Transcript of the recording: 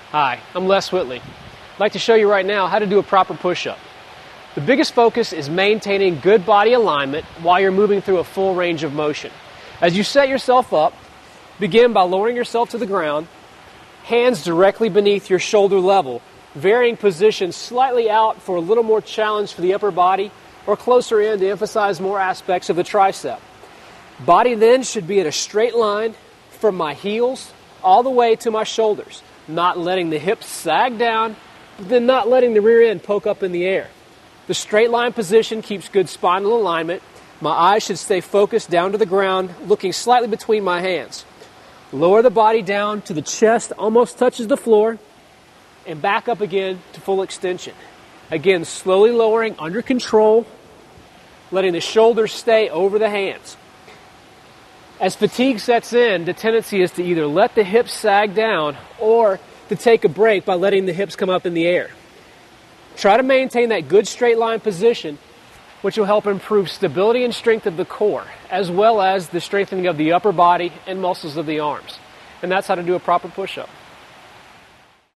Hi, I'm Les Whitley. I'd like to show you right now how to do a proper push-up. The biggest focus is maintaining good body alignment while you're moving through a full range of motion. As you set yourself up, begin by lowering yourself to the ground, hands directly beneath your shoulder level, varying positions slightly out for a little more challenge for the upper body or closer in to emphasize more aspects of the tricep. Body then should be in a straight line from my heels all the way to my shoulders, not letting the hips sag down, but then not letting the rear end poke up in the air. The straight line position keeps good spinal alignment. My eyes should stay focused down to the ground, looking slightly between my hands. Lower the body down to the chest, almost touches the floor, and back up again to full extension. Again, slowly lowering under control, letting the shoulders stay over the hands. As fatigue sets in, the tendency is to either let the hips sag down or to take a break by letting the hips come up in the air. Try to maintain that good straight line position, which will help improve stability and strength of the core, as well as the strengthening of the upper body and muscles of the arms. And that's how to do a proper push-up.